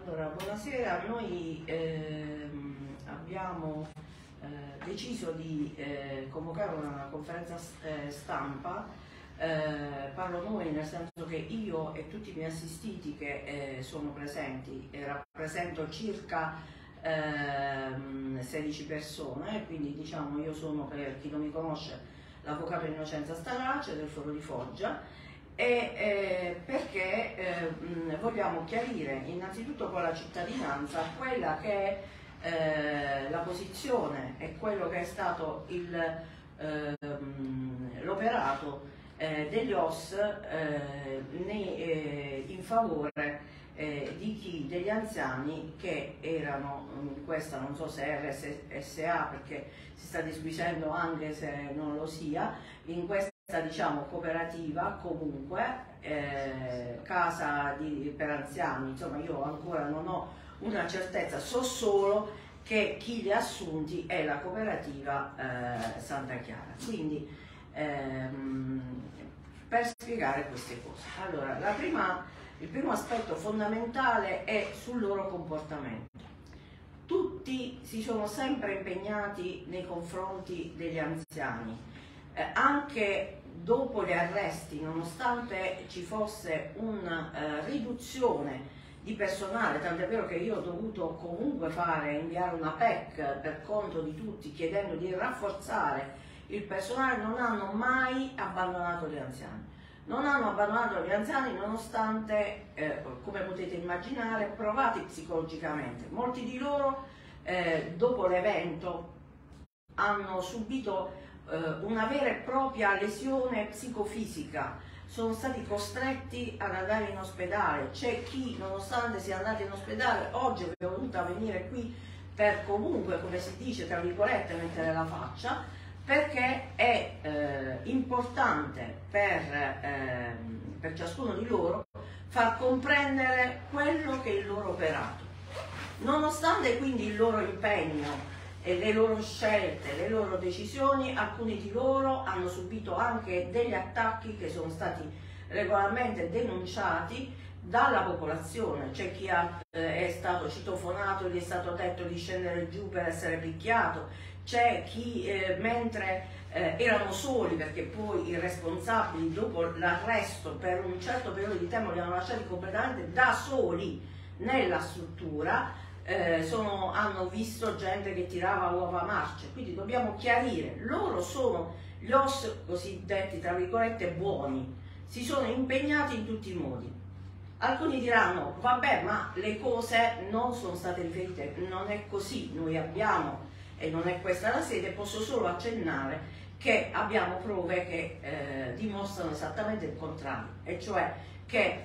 Allora, buonasera. Noi abbiamo deciso di convocare una conferenza stampa. Parlo noi nel senso che io e tutti i miei assistiti che sono presenti, rappresento circa 16 persone, quindi diciamo io sono, per chi non mi conosce, l'avvocato Innocenza Starace del Foro di Foggia. Perché vogliamo chiarire innanzitutto con la cittadinanza quella che è la posizione e quello che è stato l'operato degli OSS in favore degli anziani che erano, questa non so se è RSA perché si sta disquisendo anche se non lo sia, in questa diciamo cooperativa, comunque casa per anziani. Insomma, io ancora non ho una certezza, so solo che chi li ha assunti è la cooperativa Santa Chiara. Quindi per spiegare queste cose, allora il primo aspetto fondamentale è sul loro comportamento. Tutti si sono sempre impegnati nei confronti degli anziani, anche dopo gli arresti, nonostante ci fosse una riduzione di personale, tant'è vero che io ho dovuto comunque inviare una PEC per conto di tutti chiedendo di rafforzare il personale, non hanno mai abbandonato gli anziani. Non hanno abbandonato gli anziani nonostante, come potete immaginare, provati psicologicamente. Molti di loro dopo l'evento hanno subito una vera e propria lesione psicofisica, sono stati costretti ad andare in ospedale. C'è chi, nonostante sia andato in ospedale, oggi è voluta venire qui per comunque, come si dice, tra virgolette, mettere la faccia, perché è importante per ciascuno di loro far comprendere quello che è il loro operato. Nonostante quindi il loro impegno e le loro scelte, le loro decisioni, alcuni di loro hanno subito anche degli attacchi che sono stati regolarmente denunciati dalla popolazione. C'è chi è stato citofonato, gli è stato detto di scendere giù per essere picchiato, c'è chi mentre erano soli, perché poi i responsabili dopo l'arresto per un certo periodo di tempo li hanno lasciati completamente da soli nella struttura, hanno visto gente che tirava uova marce. Quindi dobbiamo chiarire, loro sono gli OSS cosiddetti tra virgolette buoni, si sono impegnati in tutti i modi. Alcuni diranno vabbè, ma le cose non sono state riferite, non è così, noi abbiamo, e non è questa la sede, posso solo accennare che abbiamo prove che dimostrano esattamente il contrario, e cioè che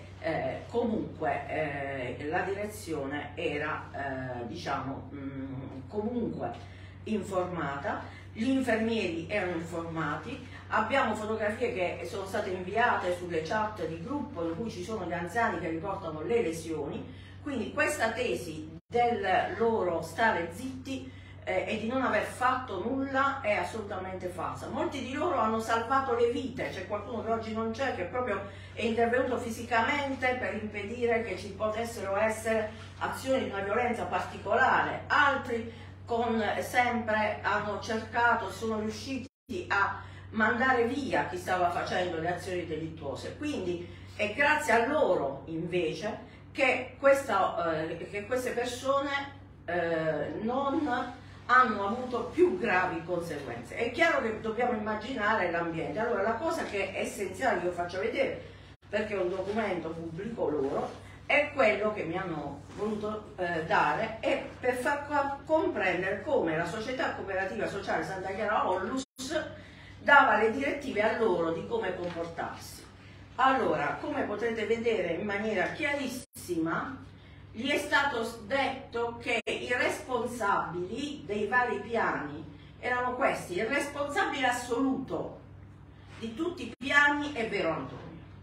comunque la direzione era diciamo comunque informata, gli infermieri erano informati, abbiamo fotografie che sono state inviate sulle chat di gruppo in cui ci sono gli anziani che riportano le lesioni. Quindi questa tesi del loro stare zitti e di non aver fatto nulla è assolutamente falsa. Molti di loro hanno salvato le vite, c'è qualcuno che oggi non c'è, che proprio è intervenuto fisicamente per impedire che ci potessero essere azioni di una violenza particolare, altri sempre hanno cercato, sono riusciti a mandare via chi stava facendo le azioni delittuose. Quindi è grazie a loro invece che queste persone non hanno avuto più gravi conseguenze. È chiaro che dobbiamo immaginare l'ambiente. Allora, la cosa che è essenziale, io faccio vedere perché è un documento pubblico loro, è quello che mi hanno voluto dare, e per far comprendere come la società cooperativa sociale Santa Chiara Onlus dava le direttive a loro di come comportarsi. Allora, come potrete vedere in maniera chiarissima, gli è stato detto che i responsabili dei vari piani erano questi. Il responsabile assoluto di tutti i piani è Vero Antonio.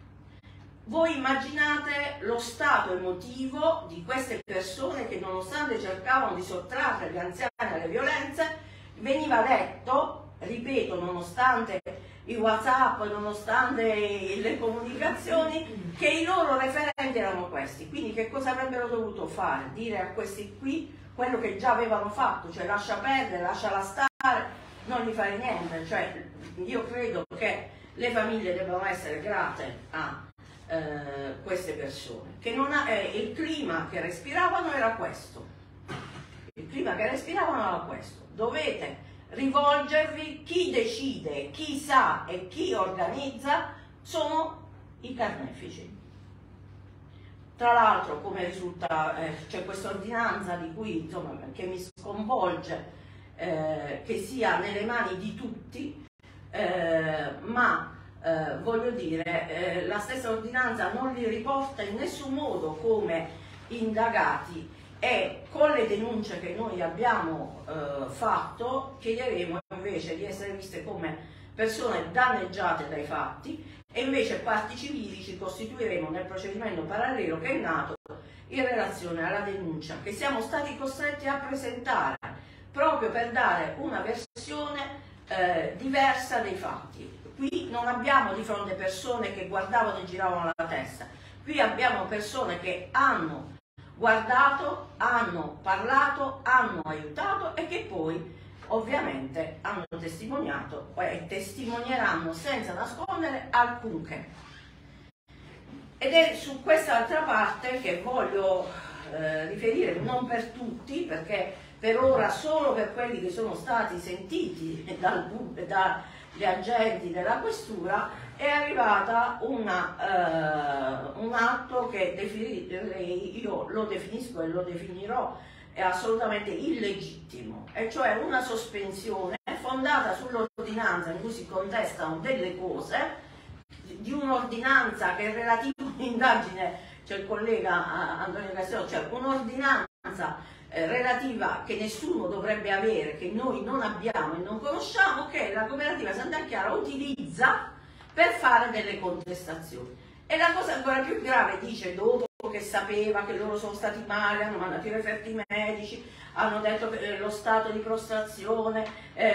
Voi immaginate lo stato emotivo di queste persone che, nonostante cercavano di sottrarre gli anziani alle violenze, veniva detto, ripeto, nonostante i WhatsApp, nonostante le comunicazioni, che i loro referenti erano questi. Quindi che cosa avrebbero dovuto fare? Dire a questi qui quello che già avevano fatto, cioè lascia perdere, lasciala stare, non gli fare niente. Cioè, io credo che le famiglie debbano essere grate a queste persone, che il clima che respiravano era questo. Il clima che respiravano era questo. Dovete rivolgervi, chi decide, chi sa e chi organizza sono i carnefici. Tra l'altro, come risulta, c'è questa ordinanza di cui, insomma, che mi sconvolge, che sia nelle mani di tutti, ma voglio dire, la stessa ordinanza non li riporta in nessun modo come indagati, e con le denunce che noi abbiamo fatto chiederemo invece di essere viste come persone danneggiate dai fatti, e invece parti civili ci costituiremo nel procedimento parallelo che è nato in relazione alla denuncia che siamo stati costretti a presentare proprio per dare una versione diversa dei fatti. Qui non abbiamo di fronte persone che guardavano e giravano la testa, qui abbiamo persone che hanno guardato, hanno parlato, hanno aiutato e che poi ovviamente hanno testimoniato e testimonieranno senza nascondere alcunché. Ed è su quest'altra parte che voglio riferire, non per tutti, perché per ora solo per quelli che sono stati sentiti dagli agenti della questura è arrivata un atto che io lo definisco e lo definirò assolutamente illegittimo, e cioè una sospensione fondata sull'ordinanza in cui si contestano delle cose, di un'ordinanza che è relativa a un'indagine, c'è il collega Antonio Castello, cioè un'ordinanza relativa che nessuno dovrebbe avere, che noi non abbiamo e non conosciamo, che la cooperativa Santa Chiara utilizza per fare delle contestazioni. E la cosa ancora più grave, dice, dopo che sapeva che loro sono stati male, hanno mandato i referti medici, hanno detto che lo stato di prostrazione,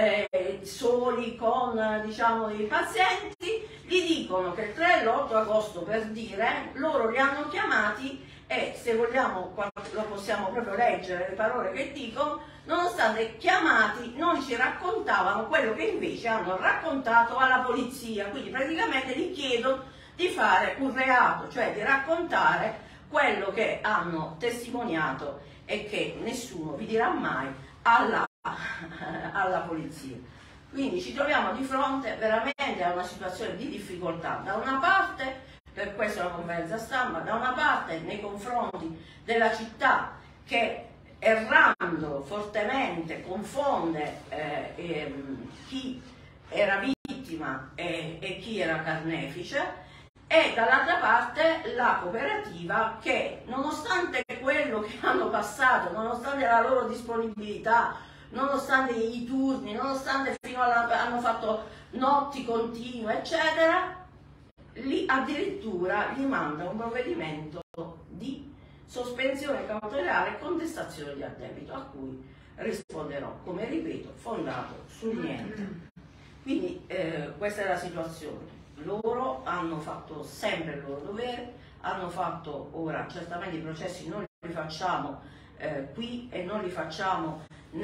soli con, diciamo, i pazienti, gli dicono che il 3 e l'8 agosto, per dire, loro li hanno chiamati e, se vogliamo, lo possiamo proprio leggere le parole che dicono, nonostante chiamati non ci raccontavano quello che invece hanno raccontato alla polizia. Quindi praticamente gli chiedono di fare un reato, cioè di raccontare quello che hanno testimoniato e che nessuno vi dirà mai alla polizia. Quindi ci troviamo di fronte veramente a una situazione di difficoltà, da una parte, per questo la conferenza stampa, da una parte nei confronti della città che, errando fortemente, confonde chi era vittima e chi era carnefice, e dall'altra parte la cooperativa che, nonostante quello che hanno passato, nonostante la loro disponibilità, nonostante i turni, nonostante hanno fatto notti continue, eccetera, addirittura gli manda un provvedimento di sospensione cautelare e contestazione di addebito, a cui risponderò, come ripeto, fondato sul niente. Quindi questa è la situazione. Loro hanno fatto sempre il loro dovere, hanno fatto, ora certamente i processi non li facciamo qui e non li facciamo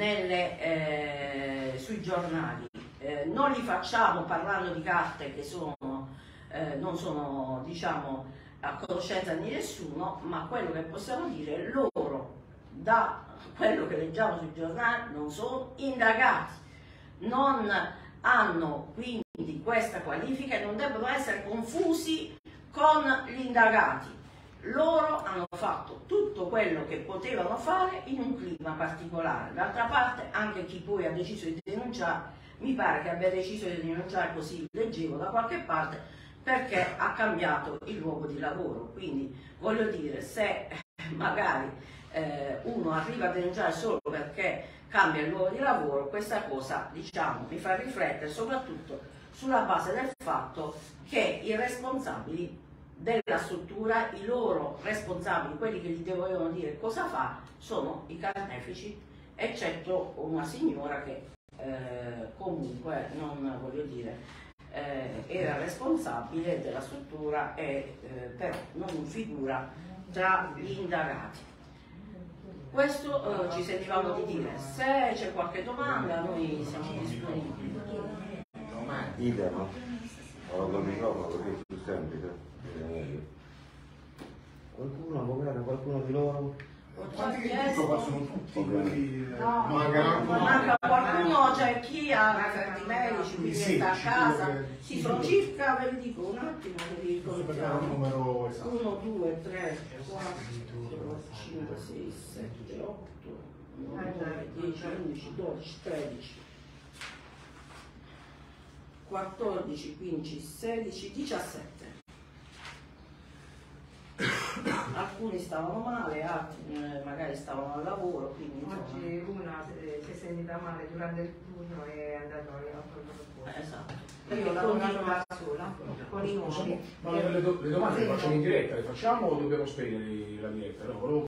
sui giornali, non li facciamo parlando di carte che non sono, diciamo, a conoscenza di nessuno, ma quello che possiamo dire è loro, da quello che leggiamo sui giornali, non sono indagati, non hanno quindi questa qualifica e non debbono essere confusi con gli indagati. Loro hanno fatto tutto quello che potevano fare in un clima particolare. D'altra parte anche chi poi ha deciso di denunciare, mi pare che abbia deciso di denunciare, così leggevo da qualche parte, perché ha cambiato il luogo di lavoro. Quindi voglio dire, se magari uno arriva a denunciare solo perché cambia il luogo di lavoro, questa cosa, diciamo, mi fa riflettere soprattutto sulla base del fatto che i responsabili della struttura, i loro responsabili, quelli che gli dovevano dire cosa fa, sono i carnefici, eccetto una signora che comunque non, voglio dire, era responsabile della struttura e però non figura tra gli indagati. Questo ci sentivamo di dire. Se c'è qualche domanda noi siamo disponibili. Idem, ho col microfono così è più semplice. Qualcuno, avvocato, qualcuno di loro? Quanti che dico qua sono tutti quelli. No, manca manca qualcuno, c'è chi ha referti medici, quindi sta a casa. Sì, sono circa, ve li dico un attimo, ve li contiamo. un numero esatto. 1, 2, 3, 4, 5, 6, 7, 8, 9, 10, 11, 12, 13, 14, 15, 16, 17. Alcuni stavano male, altri magari stavano al lavoro, quindi oggi una si è sentita male durante il turno e è andato a esatto. io ho lavorato da sola con i nuovi. Ma le domande le facciamo in diretta, le facciamo o dobbiamo spegnere la diretta? No?